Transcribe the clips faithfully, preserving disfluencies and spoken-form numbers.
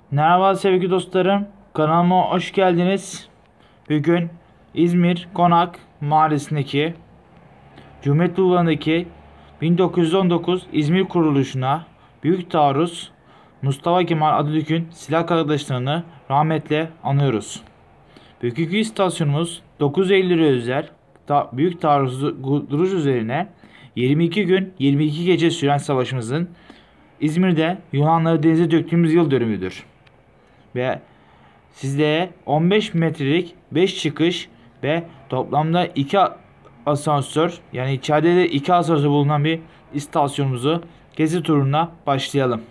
Merhaba sevgili dostlarım. Kanalıma hoş geldiniz. Bugün İzmir Konak Mahallesi'ndeki Cumhuriyet Bulvarı'ndaki bin dokuz yüz on dokuz İzmir kuruluşuna büyük taarruz Mustafa Kemal Atatürk'ün silah kardeşlerini rahmetle anıyoruz. Bugünkü istasyonumuz dokuz Eylül'e özel ta büyük taarruzu duruş üzerine yirmi iki gün yirmi iki gece süren savaşımızın İzmir'de Yunanları denize döktüğümüz yıl dönümüdür. Ve sizlere on beş metrelik beş çıkış ve toplamda iki asansör, yani içeride de iki asansör bulunan bir istasyonumuzu gezi turuna başlayalım.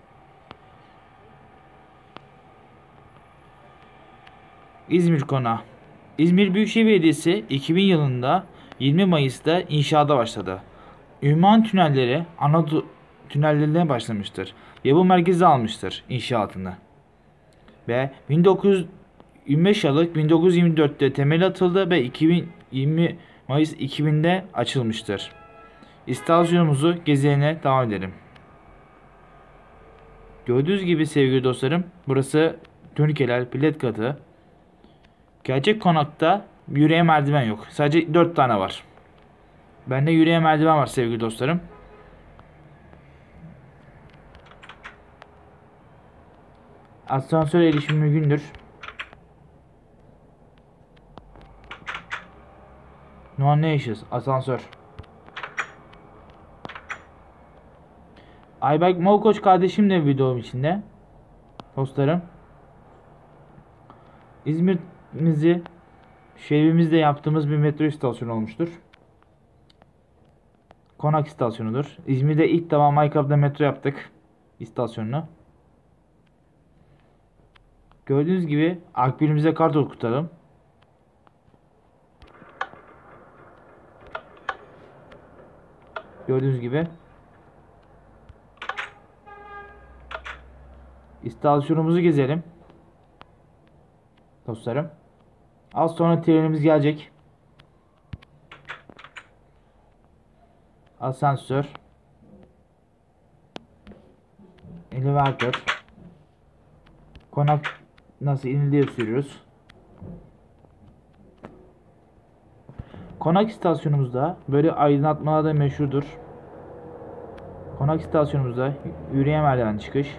İzmir Konağı. İzmir Büyükşehir Belediyesi iki bin yılında yirmi Mayıs'ta inşaata başladı. Ünvan tünelleri Anadolu tünellerine başlamıştır. Yapı merkezi almıştır inşaatını. Ve bin dokuz yüz yirmi beş Aralık bin dokuz yüz yirmi dörtte temeli atıldı ve iki bin yirmi Mayıs iki binde açılmıştır. İstasyonumuzu gezene devam edelim. Gördüğünüz gibi sevgili dostlarım, burası turnikeler, bilet katı. Gerçek konakta yürüyen merdiven yok. Sadece dört tane var. Bende yürüyen merdiven var sevgili dostlarım. Asansör erişimi mümkündür. No Nations asansör. Ayberk Malkoç kardeşim de videom içinde. Dostlarım. İzmir'imizi şehrimizde yaptığımız bir metro istasyonu olmuştur. Konak istasyonudur. İzmir'de ilk defa Minecraft'ta metro yaptık istasyonunu. Gördüğünüz gibi akbilimize kart okutalım. Gördüğünüz gibi istasyonumuzu gezelim. Dostlarım. Az sonra trenimiz gelecek. Asansör. Elevatör. Konak nasıl iniliyor sürüyoruz. Konak istasyonumuzda böyle aydınlatmalar da meşhurdur. Konak istasyonumuzda yürüyen merdiven çıkış.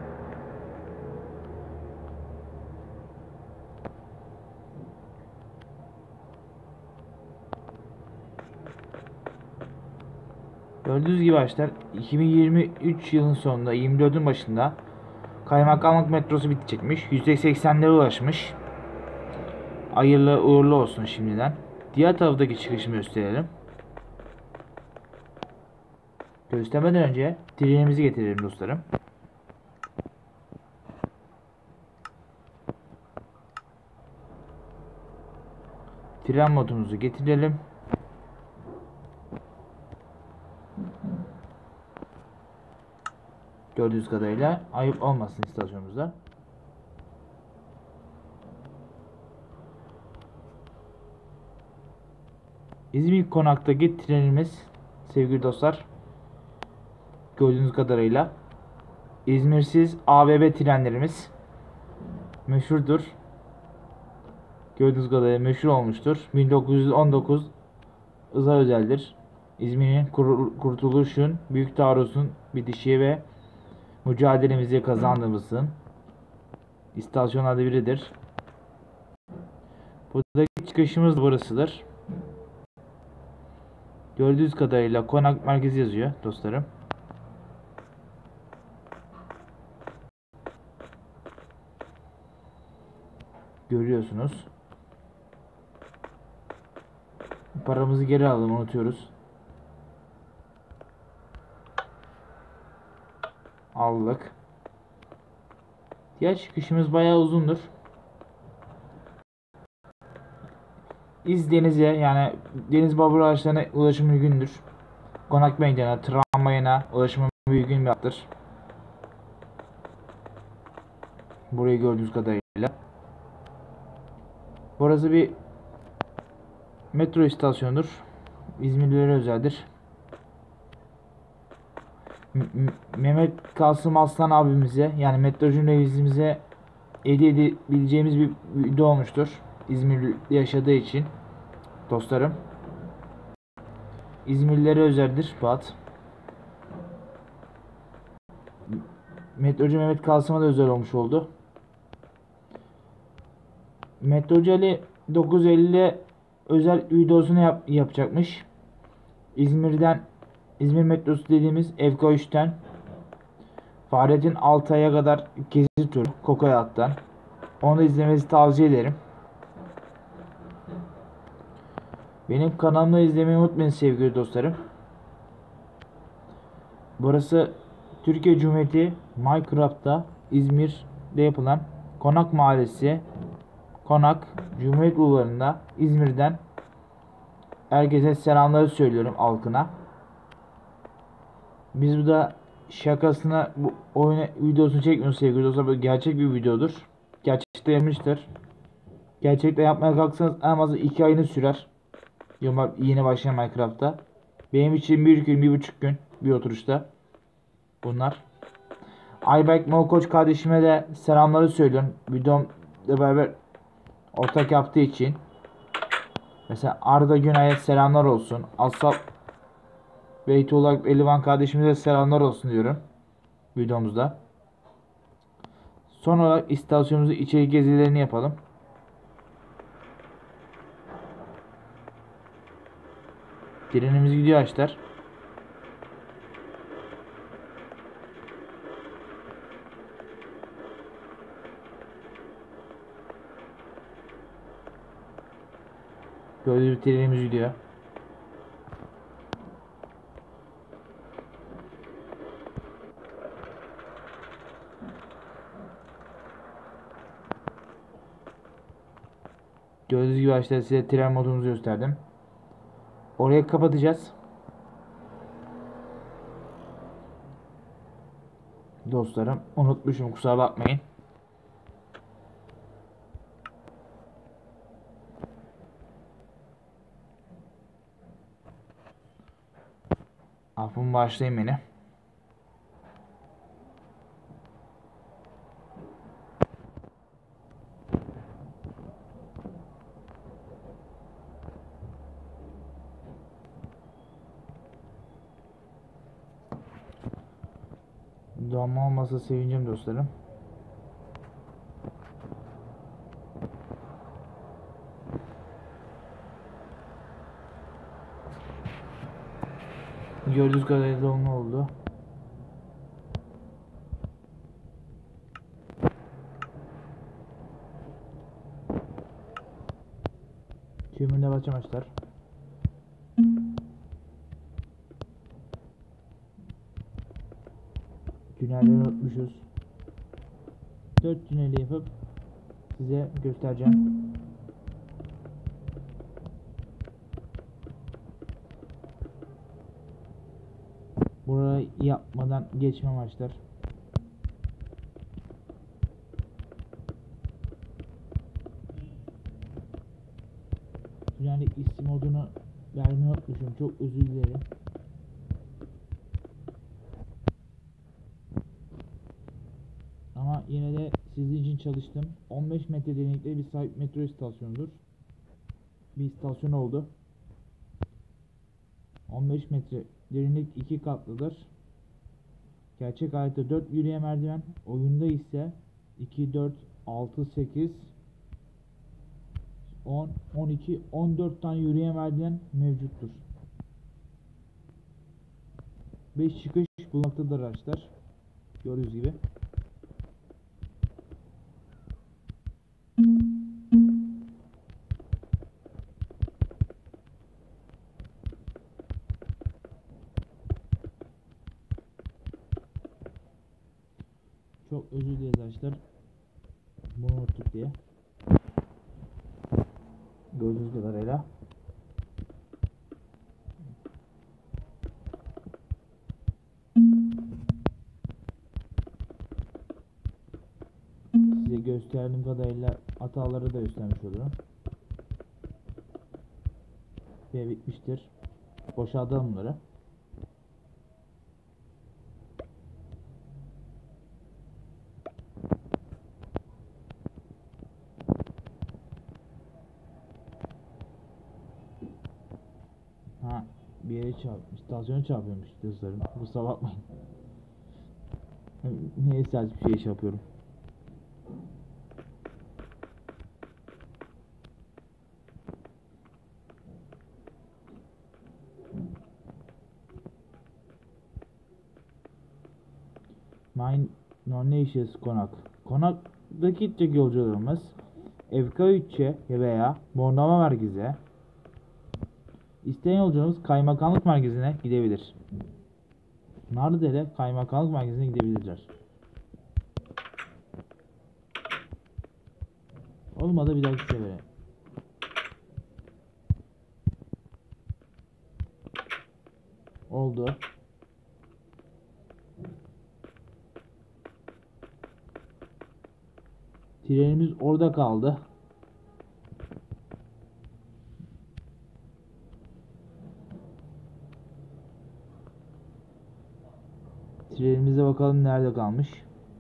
Gördüğünüz gibi arkadaşlar iki bin yirmi üç yılın sonunda yirmi dördün başında Kaymakamlık metrosu bitecekmiş. yüzde seksenlere ulaşmış. Hayırlı uğurlu olsun şimdiden. Diğer taraftaki çıkışımı gösterelim. Göstermeden önce trenimizi getirelim dostlarım. Tren modumuzu getirelim. Gördüğünüz kadarıyla ayıp olmasın istasyonumuzda. İzmir Konak'taki trenimiz sevgili dostlar, gördüğünüz kadarıyla İzmirsiz A B B trenlerimiz meşhurdur. Gördüğünüz kadarıyla meşhur olmuştur. bin dokuz yüz on dokuz özel özeldir. İzmir'in kur kurtuluşun, büyük taarruzun bitişi ve mücadelemizi kazandığımızın istasyonlarda biridir. Buradaki çıkışımız burasıdır. Gördüğünüz kadarıyla konak merkezi yazıyor dostlarım. Görüyorsunuz. Paramızı geri alalım, unutuyoruz. Aldık. Diğer çıkışımız bayağı uzundur. İz denize, yani deniz babur araçlarına ulaşım mümkündür. Konak meydana, tramvayına ulaşımı mümkün bir hattır. Burayı gördüğünüz kadarıyla. Burası bir metro istasyonudur. İzmirlilere özeldir. Mehmet Kasım Aslan abimize, yani Metrocu revizimize hediye edebileceğimiz bir video olmuştur. İzmir'de yaşadığı için dostlarım. İzmirlilere özeldir bu at. Metrocu Mehmet Kasım'a da özel olmuş oldu. Metrocu Ali dokuz elli özel videosunu yap yapacakmış. İzmir'den, İzmir metrosu dediğimiz Evko üçten Fahrettin Altay'a kadar gezi turu Kokoyat'tan. Onu da izlemenizi tavsiye ederim. Benim kanalımı izlemeyi unutmayın sevgili dostlarım. Burası Türkiye Cumhuriyeti Minecraft'ta İzmir'de yapılan Konak Mahallesi. Konak Cumhuriyet Bulvarı'nda İzmir'den herkese selamları söylüyorum halkına. Biz bu da şakasına bu oyunu videosunu çekmiyoruz sevgili dostlar. Böyle gerçek bir videodur. Gerçekte yapmıştır. Gerçekte yapmaya kalksanız en fazla iki ayını sürer. Yeni başlayan Minecraft'ta. Benim için bir gün, bir buçuk gün bir oturuşta. Bunlar. Ayberk Malkoç kardeşime de selamları söylüyorum. Videomla beraber ortak yaptığı için. Mesela Arda Günay'a selamlar olsun. Asap Beytullah Elivan kardeşimize selamlar olsun diyorum videomuzda. Son olarak istasyonumuzu içeri gezilerini yapalım. Trenimiz gidiyor arkadaşlar. Gördüğünüz trenimiz gidiyor. Gördüğünüz gibi arkadaşlar size tren modumuzu gösterdim. Orayı kapatacağız. Dostlarım unutmuşum, kusura bakmayın. Affımı bağışlayın beni. Donma olmasa sevineceğim dostlarım. Gördüğünüz kadarıyla donma oldu. Tümünde başlamışlar. Tünelleri unutmuşuz. dört tüneli yapıp size göstereceğim. Burayı yapmadan geçmem açlar. Yani isim modunu vermeyi unutmuşum. Çok özür dilerim. Ama yine de sizin için çalıştım. on beş metre derinlikte bir sahip metro istasyonudur. Bir istasyon oldu. on beş metre derinlik iki katlıdır. Gerçek hayatta dört yürüyen merdiven, oyunda ise iki, dört, altı, sekiz, on, on iki, on dört tane yürüyen merdiven mevcuttur. beş çıkış bulunmaktadır arkadaşlar. Gördüğünüz gibi. Çok özür dileriz arkadaşlar. Bunu unuttuk diye. Gördüğünüz kadarıyla. Size gösterdiğim kadarıyla hataları da göstermiş olurum. Ve bitmiştir. Boşaltalım bunları. bir yere çarp, istasyona çarpıyormuş dostlarım. Kusura bakmayın. Neyse bir şey iş yapıyorum. Mine Nonations Konak. Konaktaki tek yolcularımız F K üç'e veya Bornova merkeze, İsteyen yolcularımız kaymakamlık merkezine gidebilir. Nardel'e kaymakamlık merkezine gidebilirler. Olmadı bir dahaki sefere. Oldu. Trenimiz orada kaldı. Trenimize bakalım nerede kalmış.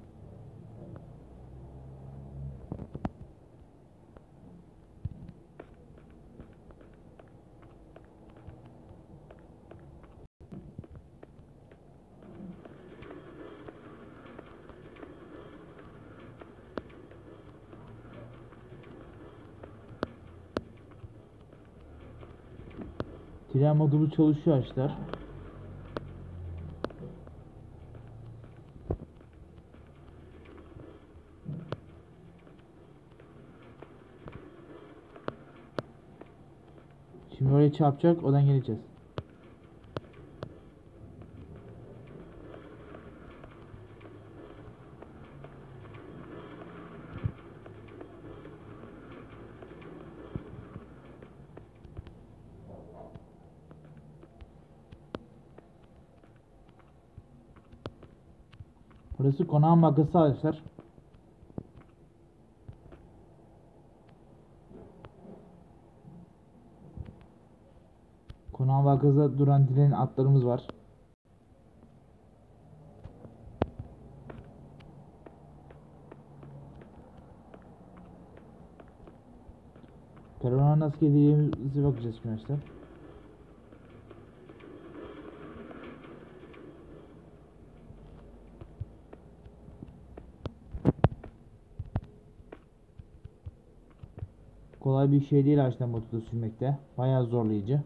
Tren modulu çalışıyor arkadaşlar. Şimdi oraya çarpacak, oradan geleceğiz. Burası konağın bankası arkadaşlar. Konağın bankasında duran trenin atlarımız var. Perona nasıl gideceğimize bakacağız şimdi arkadaşlar. Kolay bir şey değil ağaçtan motoru sürmekte. Bayağı zorlayıcı.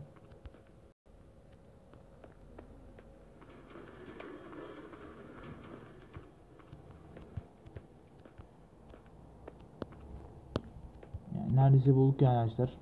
Yani neredeyse bulduk yani arkadaşlar.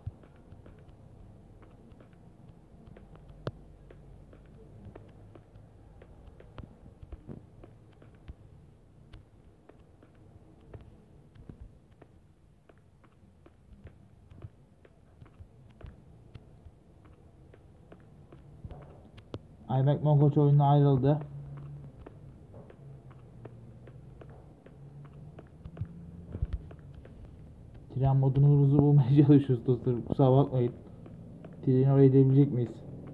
Ayberk Monkoç oyununa ayrıldı. Tren modumuzu bulmaya çalışıyoruz dostlarım. Kusura bakmayın. Treni oraya gidebilecek miyiz?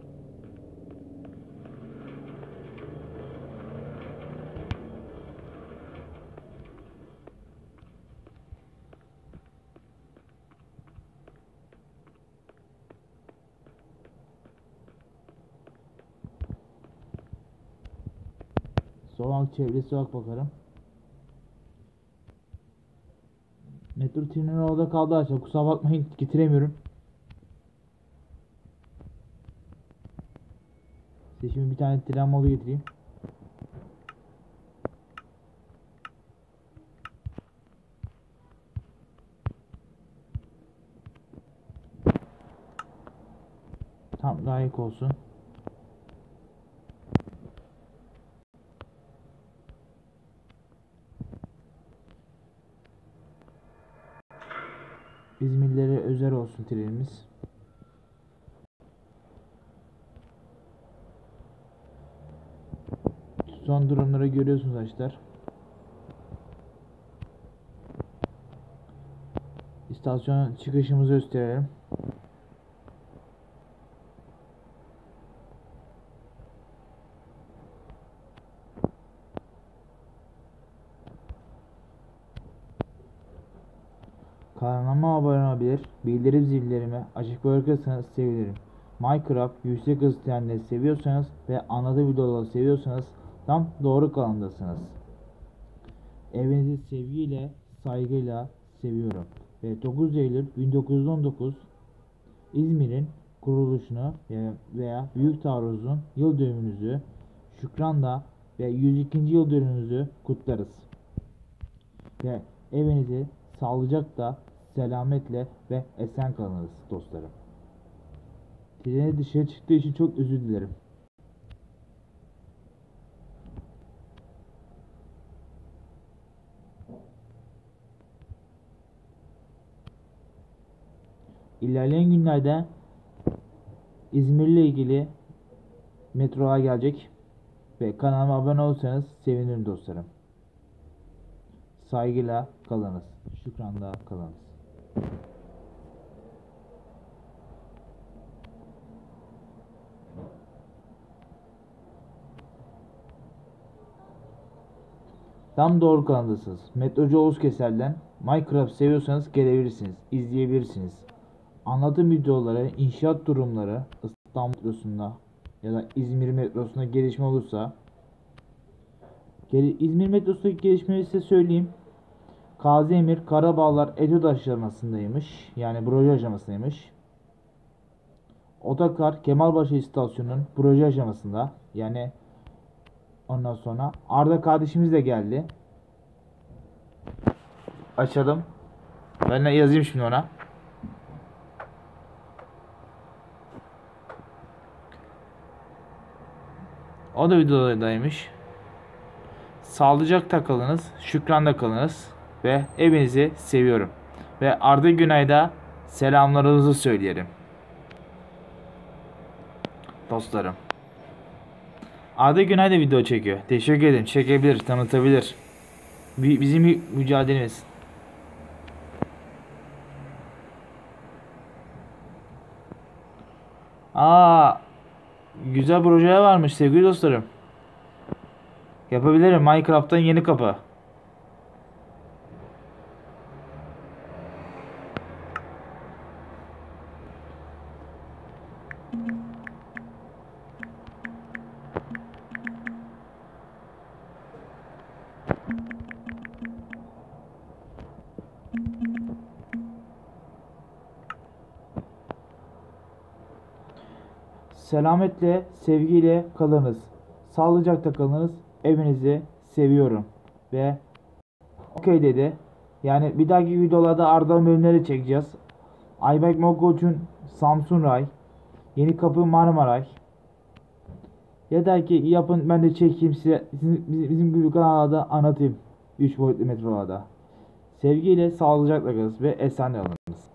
Sokak çevresi bak bakalım. Metro treni orada kaldı arkadaşlar. Kusura bakmayın getiremiyorum. Size şimdi bir tane tren modu getireyim. Tam layık olsun. İzmirlilere özel olsun trenimiz. Son durumları görüyorsunuz arkadaşlar. İstasyon çıkışımızı gösterelim. Kanalıma abone olabilir, bildirim zillerimi açık bırakırsanız sevinirim. Minecraft, yüksek hız trenleri seviyorsanız ve anlatı videoları seviyorsanız tam doğru kanaldasınız. Evinizi sevgiyle, saygıyla seviyorum. Ve dokuz Eylül bin dokuz yüz on dokuz İzmir'in kuruluşunu veya Büyük Taarruz'un yıl dönümünüzü şükranla ve yüz ikinci yıl dönümümüzü kutlarız. Ve evinizi sağlıcakla, selametle ve esen kalınız dostlarım. Treni dışarı çıktığı için çok özür dilerim. İlerleyen günlerde İzmir'le ilgili metrolar gelecek ve kanalıma abone olursanız sevinirim dostlarım. Saygıyla kalınız. Şükranla kalınız. Tam doğru kanaldasınız. Metrocu Oğuz Keser'den Minecraft seviyorsanız gelebilirsiniz, izleyebilirsiniz. Anlatım videoları, inşaat durumları, İstanbul metrosunda ya da İzmir metrosunda gelişme olursa, İzmir metrosundaki gelişmeyi size söyleyeyim. Kazıemir Karabağlar Etüt aşamasındaymış. Yani proje aşamasındaymış. Otokar Kemalpaşa istasyonunun proje aşamasında. Yani ondan sonra Arda kardeşimiz de geldi. Açalım. Ben de yazayım şimdi ona. O da videodaymış. Sağlıcakla kalınız, şükranla kalınız ve evinizi seviyorum. Ve Arda Günay'da selamlarınızı söyleyelim. Dostlarım. Arda Günay da video çekiyor. Teşekkür ederim. Çekebilir, tanıtabilir. Bizim mücadelemiz. Aa, güzel projeler varmış sevgili dostlarım. Yapabilirim. Minecraft'tan yeni kapı. Selametle, sevgiyle kalınız. Sağlıcakla kalınız. Evinizi seviyorum. Ve okey dedi. Yani bir dahaki videolarda Arda bölümleri çekeceğiz. Ayberk Mokoç'un Samsun Ray, Yeni Kapı Marmaray. Ya da ki yapın ben de çekeyim size bizim, bizim gibi kanalda anlatayım. üç boyutlu metrolarda. Sevgiyle, sağlıcakla kalınız ve esen kalınız.